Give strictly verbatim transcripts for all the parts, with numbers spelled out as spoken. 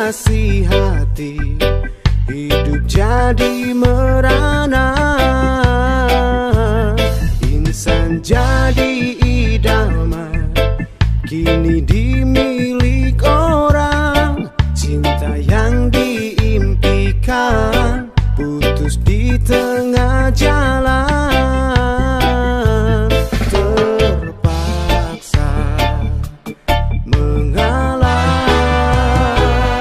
nasihati, hidup jadi merana, insan jadi idaman, kini dimilik orang. Cinta yang diimpikan putus di tengah jalan, terpaksa mengalah.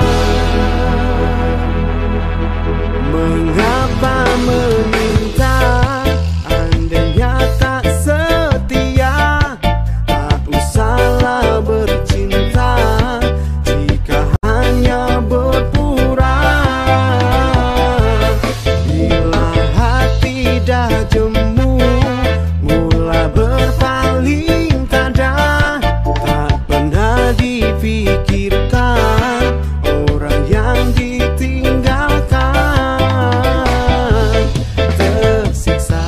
Mengapa meminta, andainya tak setia, tak usahlah bercinta jika hanya berpura. Bila hati dah jemu, mula berpaling tada, tak pernah dipikirkan orang yang ditinggalkan, tersiksa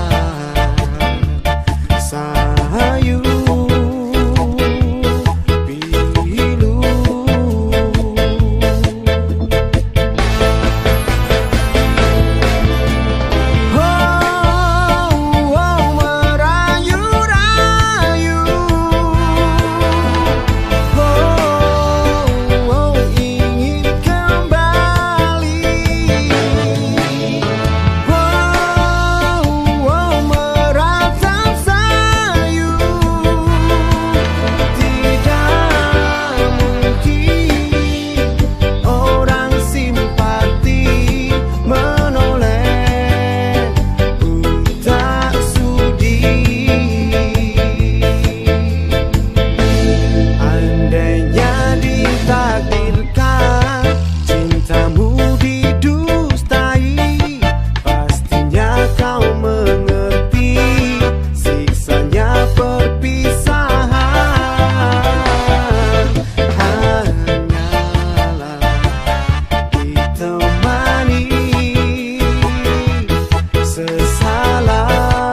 sayu pilu. Oh, oh, merayu-rayu. Oh, oh, ingin kembali. Oh, oh, meratap sayu. Tidak mungkin orang simpati menoleh, tak sudi. Andainya ditakdirkan cintamu didustai, pastinya kau mengerti siksanya perpisahan. Hanyalah ditemani sesalah.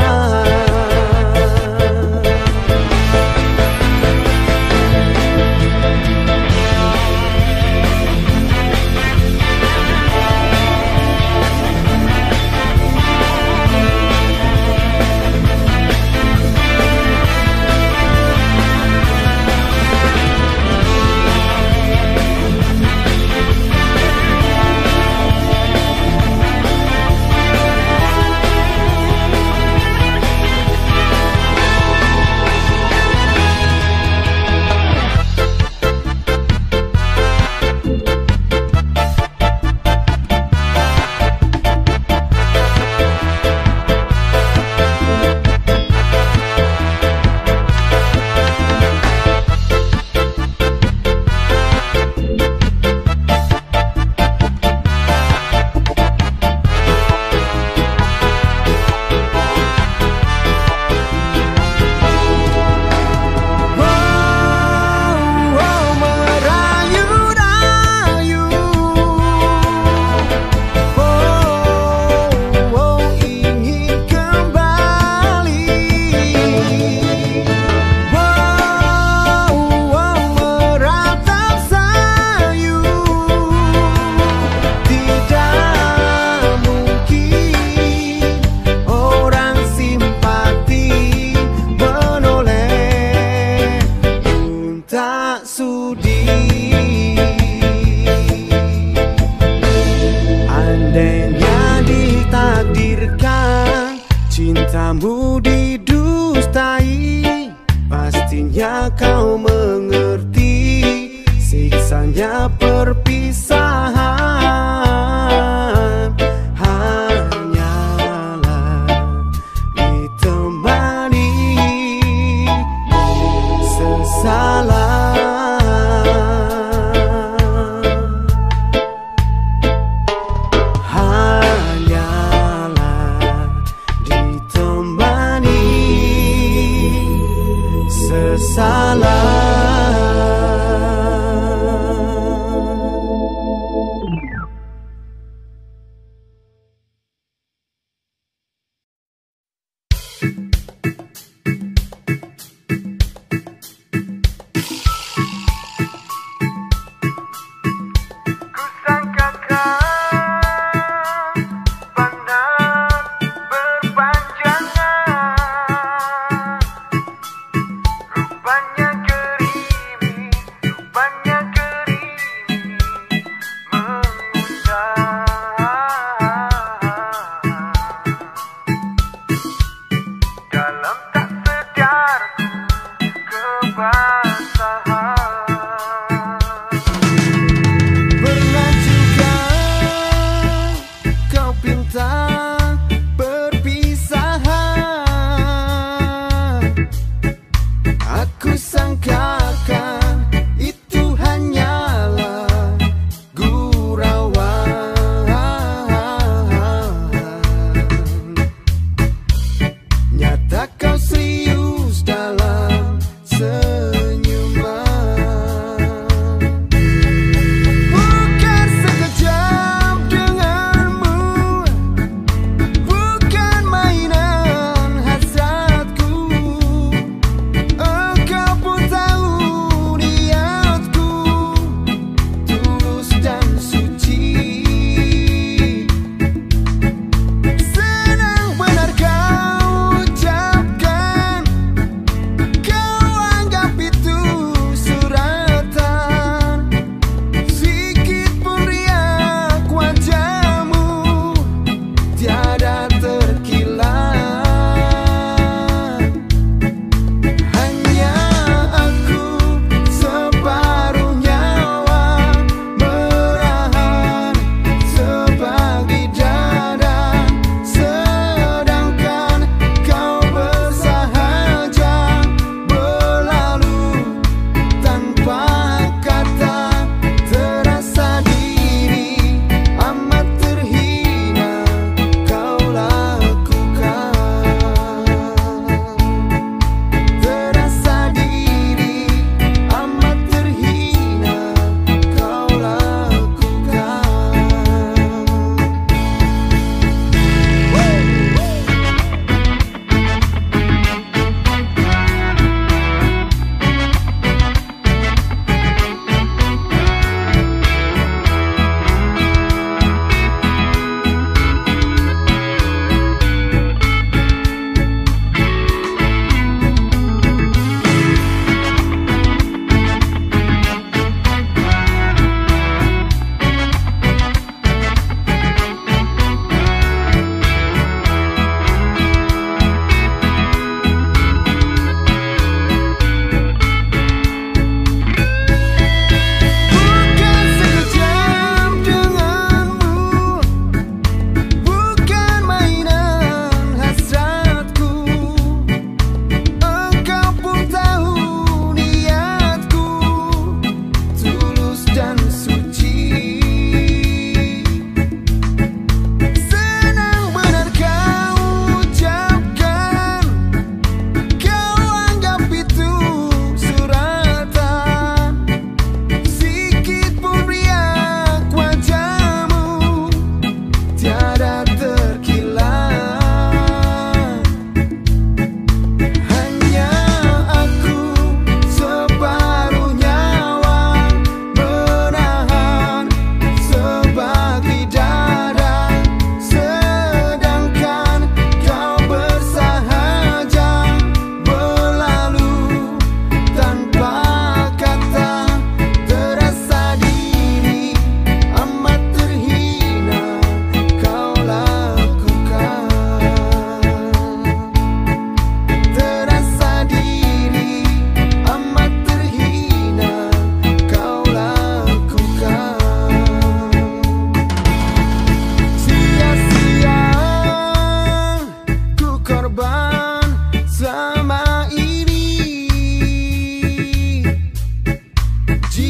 Tak sudi. Andainya ditakdirkan cintamu didustai, pastinya kau mengerti siksanya perpisahan. Hanyalah ditemani sesalah. Hanyalah ditemani sesalah.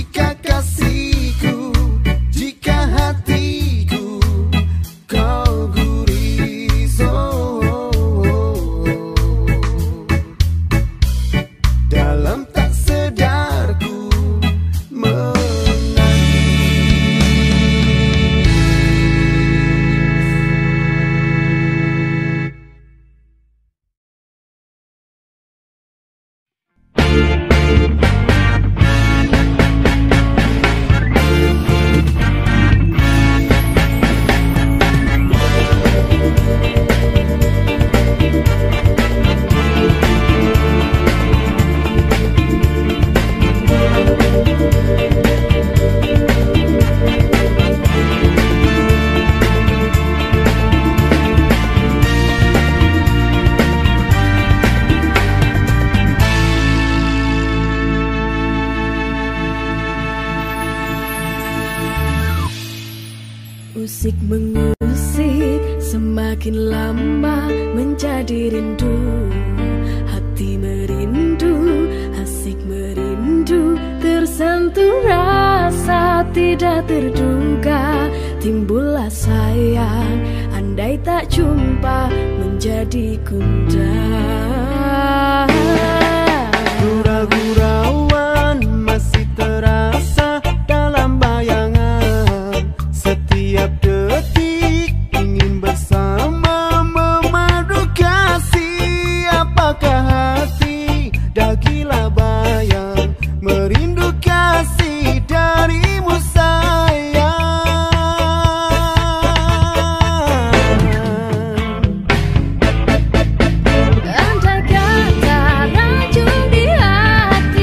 jika kasihku, jika hatiku kau gurih, oh, dalam tak sedarku Usik mengusik, semakin lama menjadi rindu. Hati merindu, asik merindu, tersentuh rasa tidak terduga. Timbullah sayang, andai tak jumpa menjadi gundah. Gurau-gurauan masih terasa dalam bayangan. Setiap detik ingin bersama memadu kasih. Apakah hati dah gila bayang merindu kasih darimu sayang. Andai kata racun di hati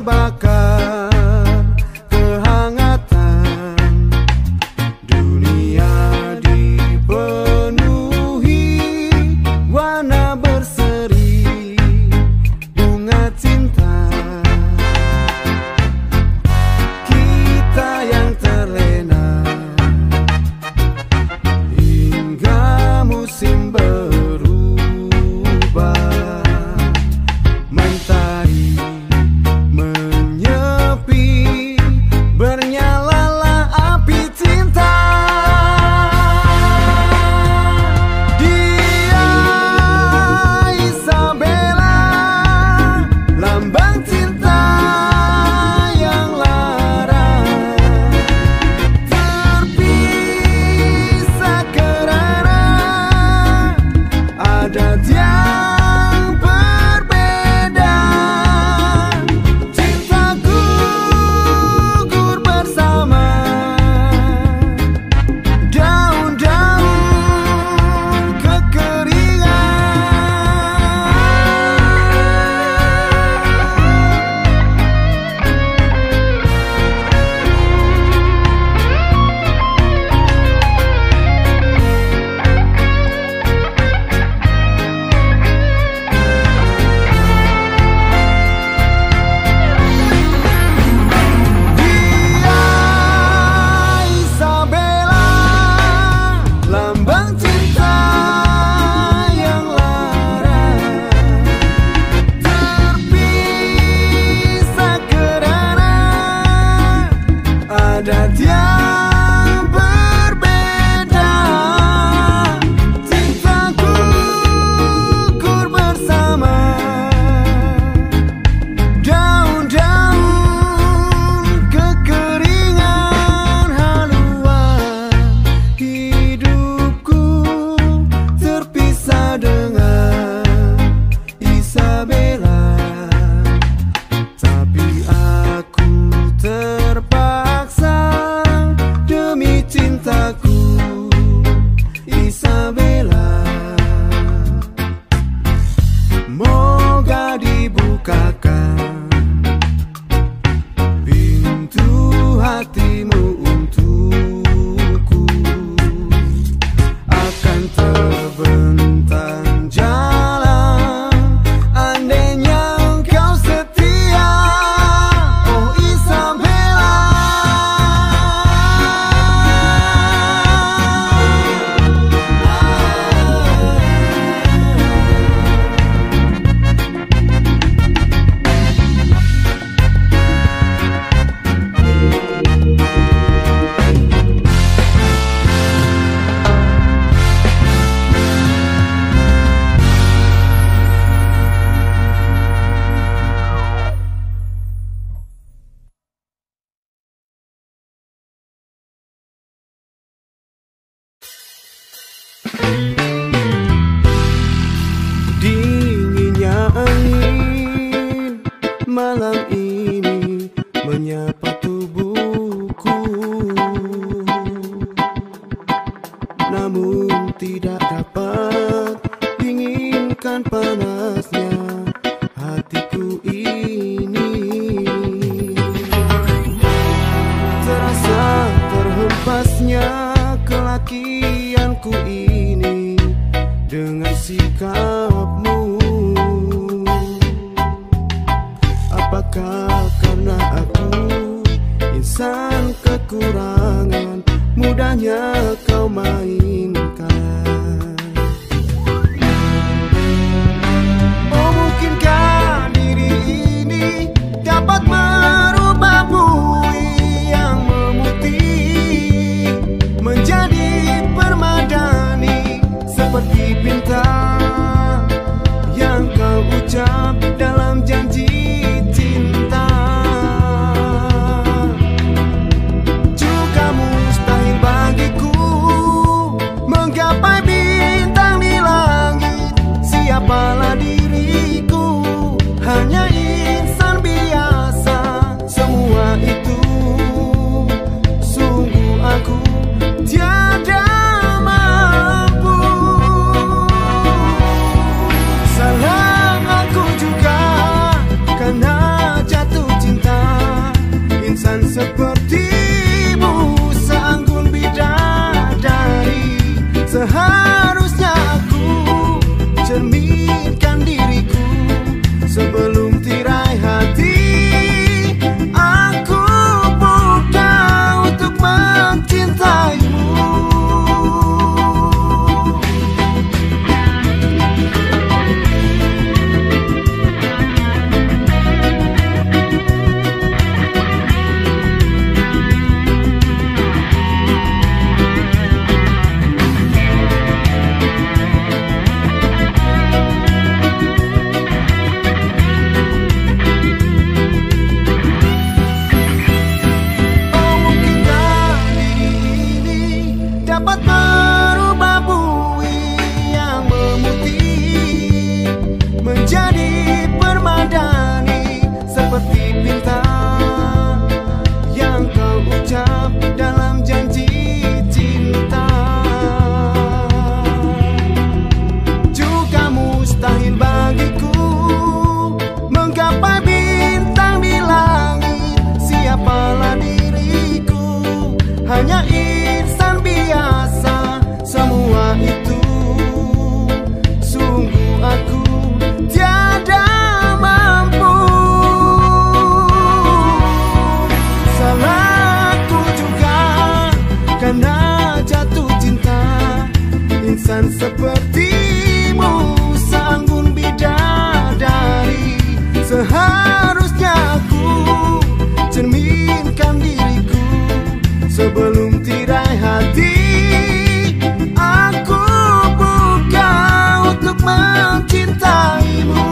terbakar kehangatan. Dunia dipenuhi warna berseri bunga cinta. Kita yang terlena hingga musim berubah. Mentari menyepi, bernyalalah api cinta. Dia Isabella, lambang cinta yang lara, terpisah kerana adat yang berbeda. Cinta gugur bersama daun-daun Dia Isabella, lambang cinta yang lara, terpisah kerana adat yang berbeda. Cinta gugur bersama daun-daun kekeringan. Haluan hidupku terpisah dengan Isabella, tapi aku terpaksa demi cintaku Isabella. Moga dibukakan pintu hatimu untukku. Akan terbentang jalan andainya engkau setia, oh Isabella. Dinginnya angin malam ini menyapa tubuhku, namun tidak dapat dinginkan panasnya hatiku ini. Terasa terhempasnya kelakianku ini dengan sikapmu. Apakah karena aku insan kekurangan, mudahnya kau mainkan? Oh, mungkinkah diri ini dapat merubah bui yang memutih menjadi permadani, seperti bintang yang kau ucap dalam janji cinta. Juga mustahil bagiku insan biasa. Semua itu sungguh aku tiada mampu. Salahku juga karena jatuh cinta. Insan sepertimu seanggun bidadari. Seharusnya aku cerminkan diriku sebelum tirai hati. Aku buka untuk mencintaimu.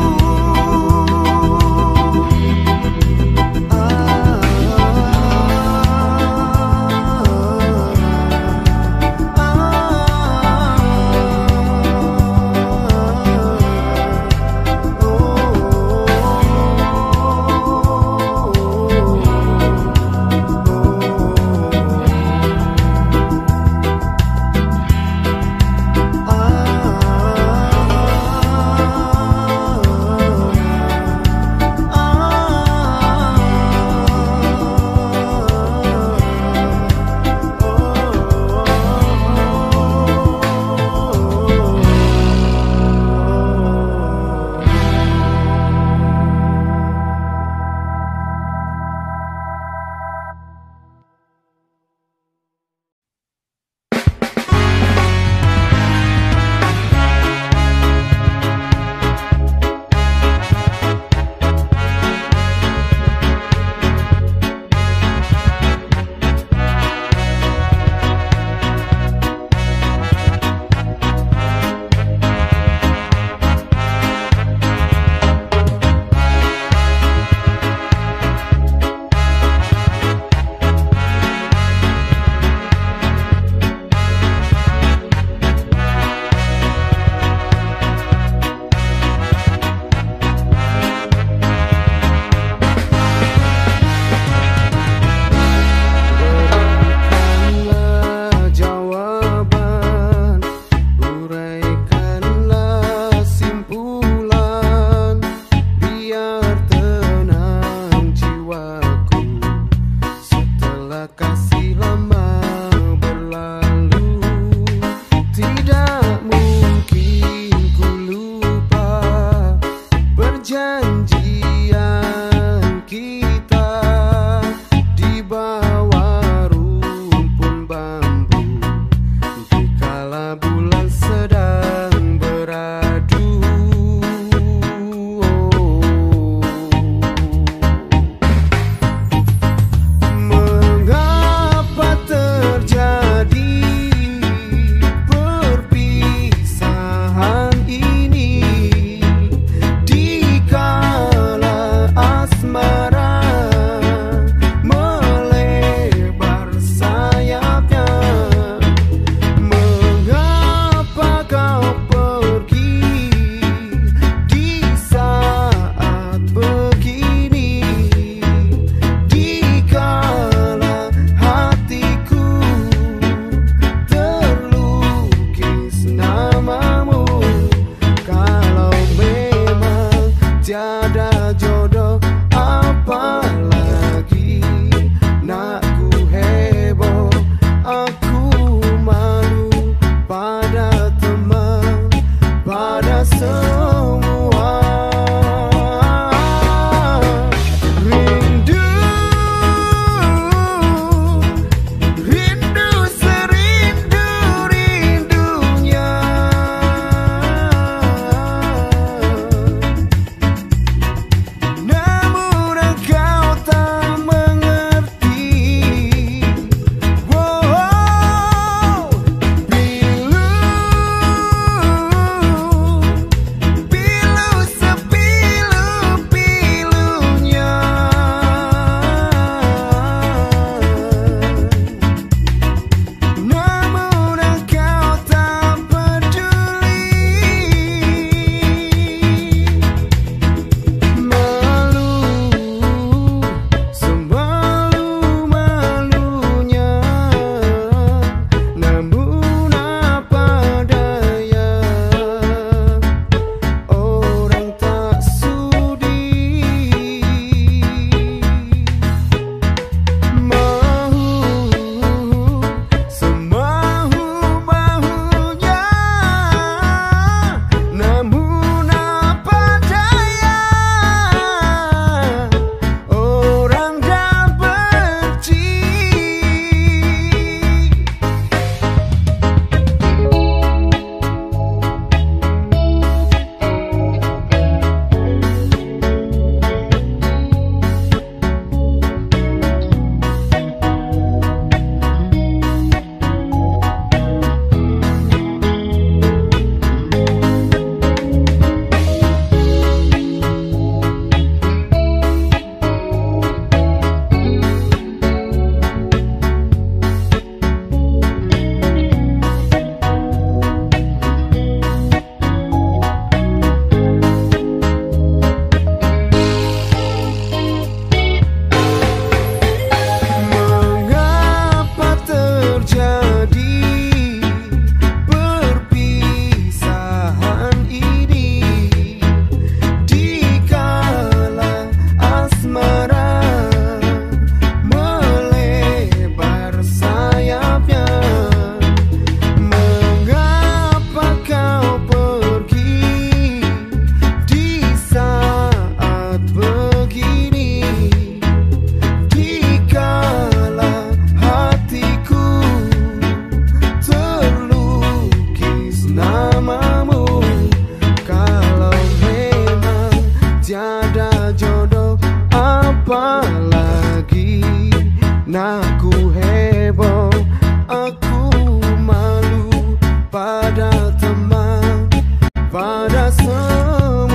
apalagi naku heboh, aku malu pada teman, pada semua.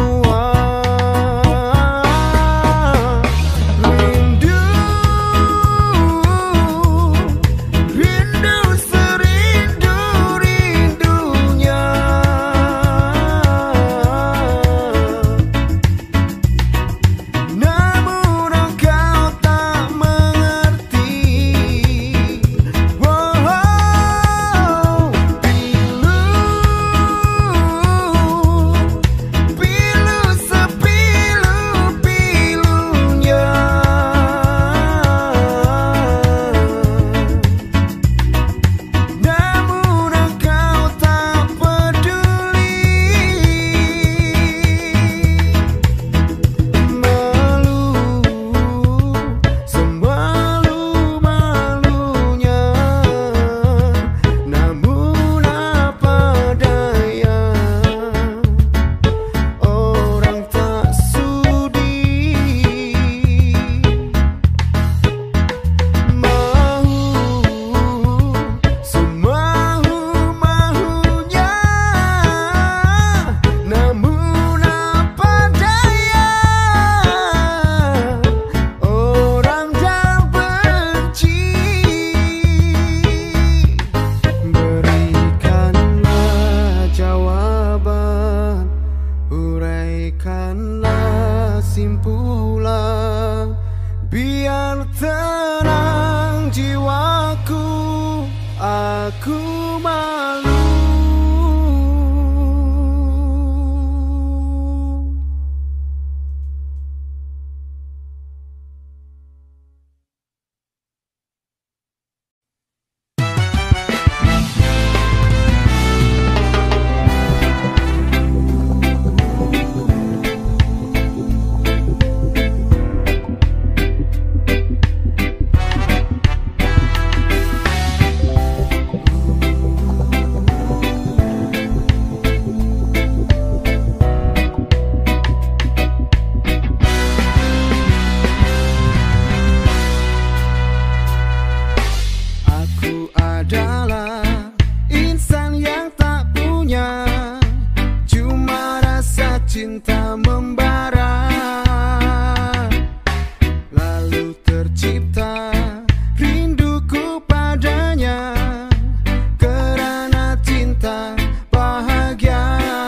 Rindu, rindu serindu-rindunya. Namun engkau tak mengerti. Wow, pilu, pilu sepilu-pilunya. Namun engkau tak peduli. Malu, semalu-malunya. Namun apa daya, orang tak sudi. Mau, semahu-mahunya. Namun apa daya, orang tak benci. Berikanlah jawaban, uraikanlah simpulan, biar tenang jiwaku, aku malu. Aku adalah insan yang tak punya, cuma rasa cinta membara. Lalu tercipta rinduku padanya, kerana cinta bahagia.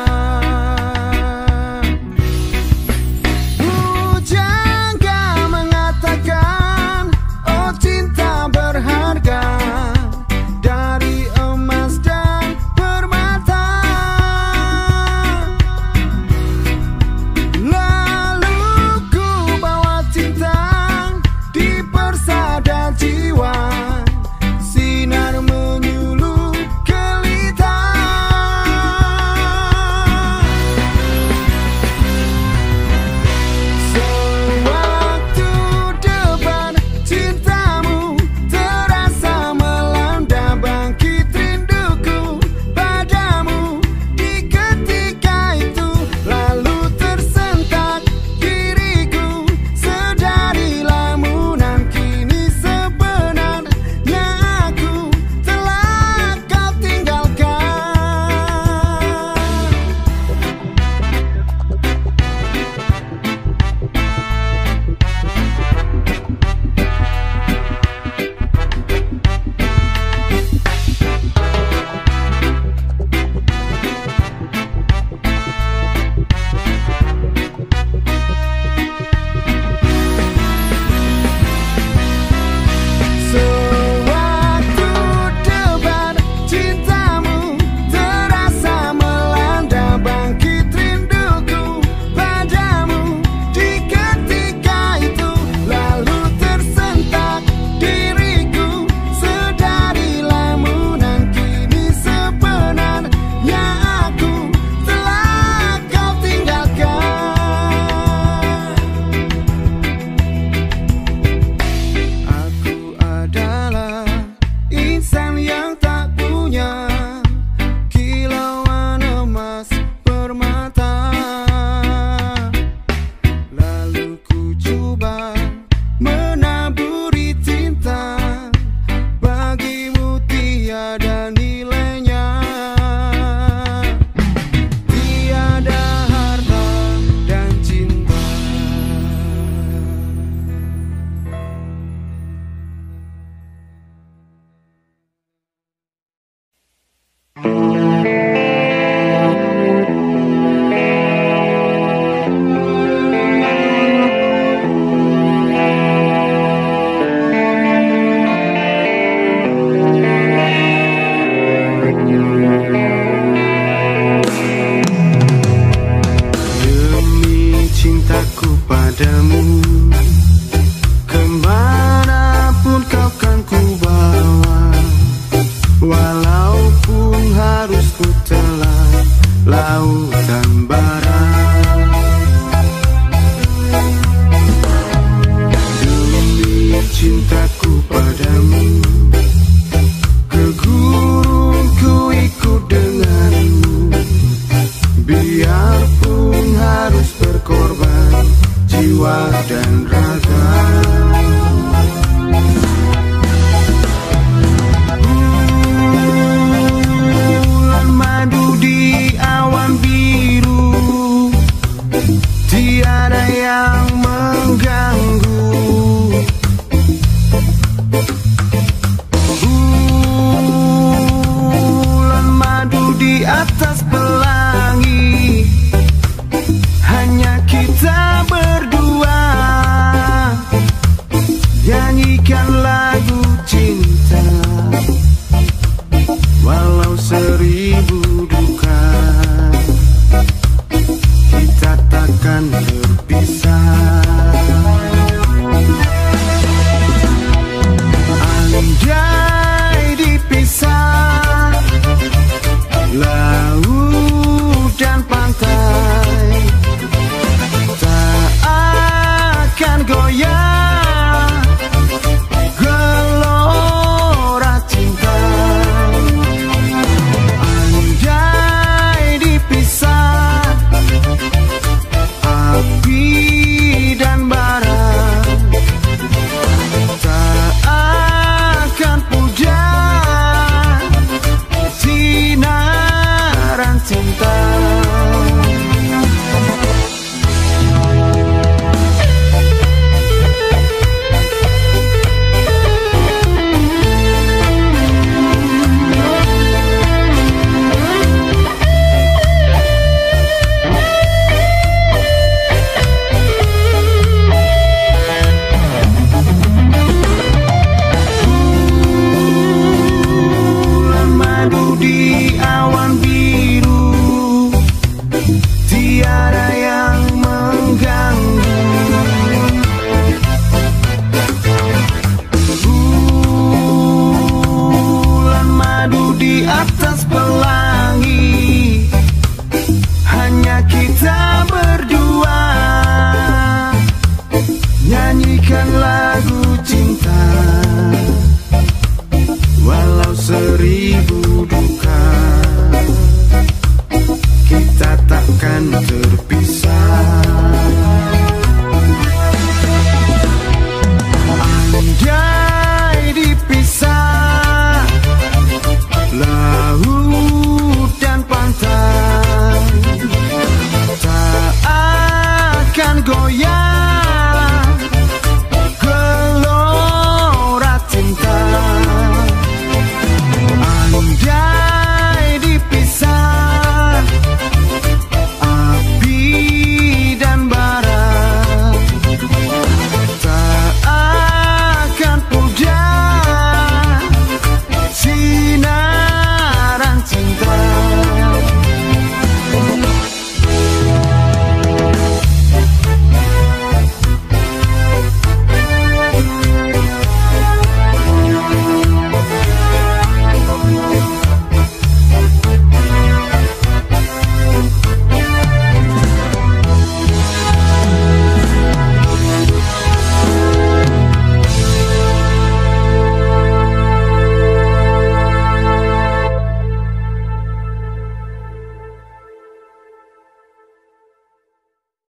Pujangga mengatakan, oh cinta berharga dari emas dan permata. Lalu ku bawa cinta di persada jiwa, sinar menyuluh gelita. Sewaktu depan cintamu terasa melanda, bangkit rinduku padamu di ketika itu. Lalu tersentak diriku, sedari lamunan kini sebenarnya aku telah kau tinggalkan. Sewaktu depan cintamu terasa melanda, bangkit rinduku padamu di ketika itu. Lalu tersentak diriku, sedari lamunan kini sebenarnya aku telah kau tinggalkan. Aku adalah insan yang tak punya kilauan emas permata. Lalu ku coba menang.